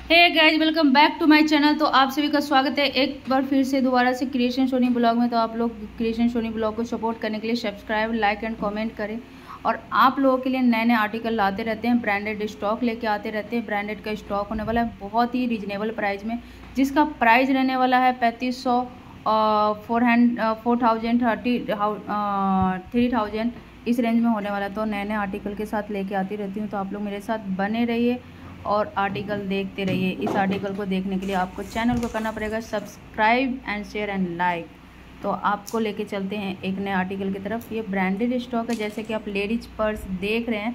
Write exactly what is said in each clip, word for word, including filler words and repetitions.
Hey guys, welcome back to my channel. तो आप सभी का स्वागत है एक बार फिर से दोबारा से क्रिएशन सोनी ब्लॉग में। तो आप लोग क्रिएशन सोनी ब्लॉग को सपोर्ट करने के लिए सब्सक्राइब, लाइक एंड कमेंट करें। और आप लोगों के लिए नए नए आर्टिकल लाते रहते हैं, ब्रांडेड स्टॉक लेके आते रहते हैं। ब्रांडेड का स्टॉक होने वाला है बहुत ही रिजनेबल प्राइस में, जिसका प्राइस रहने वाला है पैंतीस सौ four hand four thousand thirty three thousand इस रेंज में होने वाला है। तो नए नए आर्टिकल के साथ लेके आती रहती हूँ, तो आप लोग मेरे साथ बने रहिए और आर्टिकल देखते रहिए। इस आर्टिकल को देखने के लिए आपको चैनल को करना पड़ेगा subscribe and share and like. तो आपको लेके चलते हैं एक नए आर्टिकल की तरफ। ये ब्रांडेड स्टॉक है, जैसे कि आप लेडीज पर्स देख रहे हैं।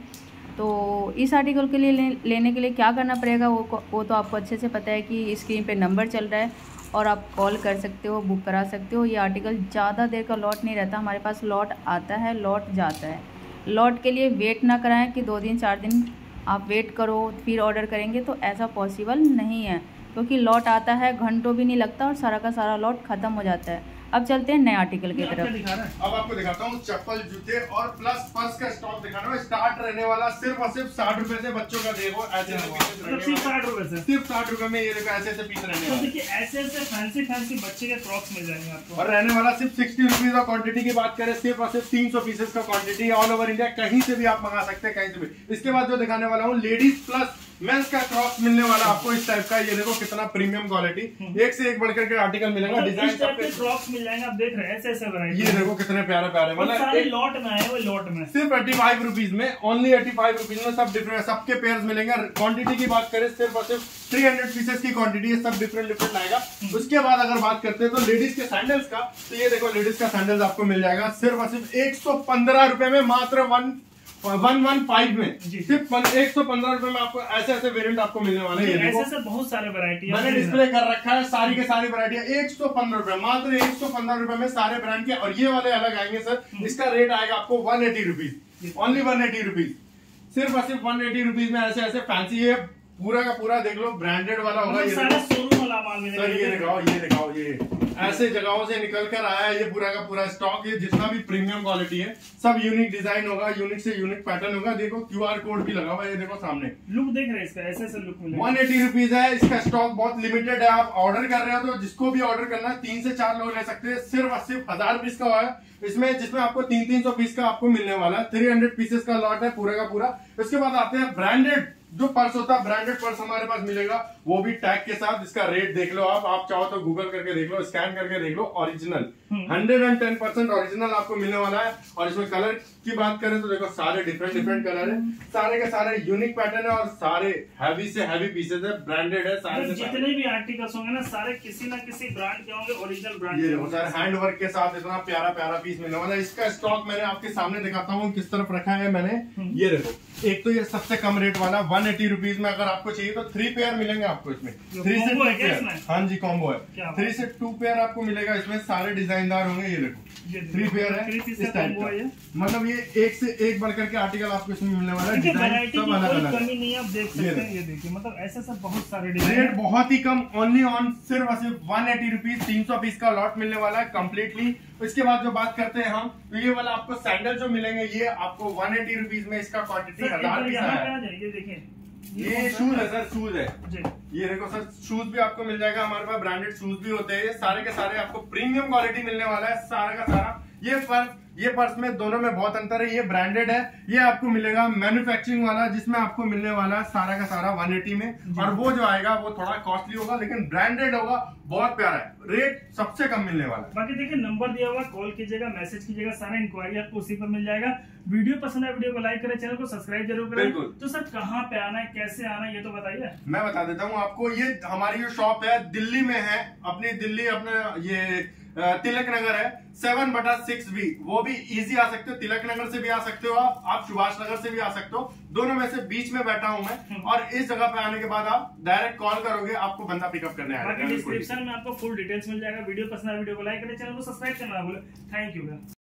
तो इस आर्टिकल के लिए ले, लेने के लिए क्या करना पड़ेगा वो वो तो आपको अच्छे से पता है कि स्क्रीन पे नंबर चल रहा है और आप कॉल कर सकते हो, बुक करा सकते हो। ये आर्टिकल ज़्यादा देर का लॉट नहीं रहता, हमारे पास लॉट आता है, लॉट जाता है। लॉट के लिए वेट ना कराएं कि दो दिन चार दिन आप वेट करो फिर ऑर्डर करेंगे, तो ऐसा पॉसिबल नहीं है, क्योंकि लॉट आता है, घंटों भी नहीं लगता और सारा का सारा लॉट ख़त्म हो जाता है। अब चलते हैं नए आर्टिकल की तरफ। अब आपको दिखाता हूँ चप्पल, जूते और प्लस पर्स का स्टॉक दिखाना है। स्टार्ट रहने वाला सिर्फ और सिर्फ साठ रुपए से। बच्चों का देखो ऐसे सिर्फ साठ रुपए से, सिर्फ साठ रुपए में ये देखो ऐसे ऐसे पीस रहने वाले। देखिए ऐसे ऐसे फैंसी फैंसी बच्चे के क्रॉक्स मिल जाएंगे आपको। और रहने वाला सिर्फ सिक्सटी रुपीज और क्वांटिटी की बात करें सिर्फ और सिर्फ तीन सौ पीसेस का क्वांटिटी। ऑल ओवर इंडिया कहीं से भी आप मंगा सकते हैं, कहीं से भी। इसके बाद जो दिखाने वाला हूँ लेडीज प्लस मेंस का क्रॉक्स मिलने वाला आपको इस टाइप का। ये देखो कितना प्रीमियम क्वालिटी, एक से एक बढ़कर के आर्टिकल मिलेगा। डिजाइन सबके क्रॉक्स मिल जाएंगे, आप देख रहे हैं ऐसे ऐसे वैरायटी। ये देखो कितने प्यारे प्यारे, मतलब सारे लॉट में आए, वो लॉट में सिर्फ एटी फाइव रुपीज में, ओनली एटी फाइव रुपीज में सब डिफरेंट, सबके पेयर्स मिलेंगे। क्वांटिटी की बात करें सिर्फ और सिर्फ थ्री हंड्रेड पीसेस की क्वांटिटी है, सब डिफरेंट डिफरेंट आएगा। उसके बाद अगर बात करते हैं तो लेडीज के सैंडल्स का, तो ये देखो लेडीज का सैंडल्स आपको मिल जाएगा सिर्फ और सिर्फ एक सौ पंद्रह रुपए में, मात्र वन वन वन फाइव में, सिर्फ एक सौ पंद्रह रुपए में आपको ऐसे ऐसे वेरिएंट आपको मिलने वाले हैं। ऐसे ऐसे बहुत सारे वैरायटी मैंने डिस्प्ले कर रखा है, सारी के सारी वैरायटी एक सौ पंद्रह रुपए, मात्र एक सौ पंद्रह रुपए में सारे ब्रांड के। और ये वाले अलग आएंगे सर, इसका रेट आएगा आपको one eighty rupees, only one eighty rupees, सिर्फ और सिर्फ वन एटी रुपीज में ऐसे ऐसे फैंसी है। पूरा का पूरा देख लो ब्रांडेड वाला होगा। ये सारा शोरूम वाला माल मिलेगा। सर ये दिखाओ, ये दिखाओ, ये ऐसे जगहों से निकल कर आया है ये पूरा का पूरा स्टॉक। ये जितना भी प्रीमियम क्वालिटी है सब यूनिक डिजाइन होगा, यूनिक से यूनिक पैटर्न होगा। देखो क्यूआर कोड भी लगा हुआ है, ये देखो सामने लुक देख रहे हैं इसका, ऐसे ऐसे लुक मिलेगा। वन एटी रुपीज है, इसका स्टॉक बहुत लिमिटेड है। आप ऑर्डर कर रहे हो तो जिसको भी ऑर्डर करना है तीन से चार लोग ले सकते हैं। सिर्फ और सिर्फ हजार पीस का है इसमें, जिसमें आपको तीन तीन सौ पीस का आपको मिलने वाला है। थ्री हंड्रेड पीसेस का लॉट है पूरा का पूरा। इसके बाद आते हैं ब्रांडेड जो पर्स होता है, ब्रांडेड पर्स हमारे पास मिलेगा, वो भी टैग के साथ। इसका रेट देख लो आप आप चाहो तो गूगल करके देख लो, स्कैन करके देख लो। Original hundred and ten percent original आपको मिलने वाला है। और इसमें कलर की बात करें तो देखो सारे डिफरेंट डिफरेंट कलर है, सारे के सारे यूनिक पैटर्न है और सारे हैवी से हैवी पीसेस है, ब्रांडेड है सारे। जितने भी आर्टिकल्स होंगे ना सारे किसी ना किसी ब्रांड के होंगे, ओरिजिनल ब्रांड ये सारे हैंड वर्क के साथ इतना प्यारा प्यारा पीस मिलने वाला है। इसका स्टॉक मैंने आपके सामने दिखाता हूँ किस तरफ रखा है मैंने। ये देखो, एक तो ये सबसे कम रेट वाला वन एटी रुपीज में, अगर आपको चाहिए तो थ्री पेयर मिलेंगे आपको इसमें। थ्री से टू पेयर, हाँ जी कॉम्बो है। थ्री से टू पेयर आपको मिलेगा इसमें, सारे डिजाइनदार होंगे। ये देखो थ्री पेयर है इस टाइप का, मतलब ये एक से एक बढ़कर के आर्टिकल आपको इसमें मिलने वाला है। डिजाइन सब अलग अलग कमी नहीं, आप देख सकते हैं। ये देखिए मतलब ऐसे सब बहुत सारे डिजाइन, रेट बहुत ही कम, ओनली ऑन सिर्फ और सिर्फ वन एटी रुपीज, तीन सौ पीस का लॉट मिलने वाला है कम्प्लीटली। इसके बाद जो बात करते हैं हम, तो ये वाला आपको सैंडल जो मिलेंगे ये आपको वन एटी रुपीज में, इसका क्वांटिटी हजार पीस है। ये देखिए ये शूज है सर, शूज है ये देखो सर, शूज भी आपको मिल जाएगा हमारे पास, ब्रांडेड शूज भी होते हैं। ये सारे के सारे आपको प्रीमियम क्वालिटी मिलने वाला है सारा का सारा। ये पर्स ये पर्स में दोनों में बहुत अंतर है। ये ब्रांडेड है, ये आपको मिलेगा मैन्युफैक्चरिंग वाला, जिसमें आपको मिलने वाला है सारा का सारा वन एटी में। और वो जो आएगा वो थोड़ा कॉस्टली होगा, लेकिन ब्रांडेड होगा, बहुत प्यारा है, रेट सबसे कम मिलने वाला है। बाकी देखिए नंबर दिया हुआ, कॉल कीजिएगा, मैसेज कीजिएगा, सारा इंक्वायरी आपको उसी पर मिल जाएगा। वीडियो पसंद है वीडियो को लाइक करें, चैनल को सब्सक्राइब जरूर करें। तो सर कहाँ पे आना है, कैसे आना है, ये तो बताइए। मैं बता देता हूँ आपको। ये हमारी जो शॉप है दिल्ली में है, अपनी दिल्ली अपना ये तिलक नगर है, सेवन बटा सिक्स बी। वो भी इजी आ सकते हो, तिलक नगर से भी आ सकते हो आप आप सुभाष नगर से भी आ सकते हो, दोनों में से बीच में बैठा हूं मैं। और इस जगह पे आने के बाद आप डायरेक्ट कॉल करोगे, आपको बंदा पिकअप करने आएगा। डिस्क्रिप्शन में आपको फुल डिटेल्स मिल जाएगा। वीडियो पसंद है वीडियो को लाइक करें, चैनल को सब्सक्राइब करना भूलें। Thank you.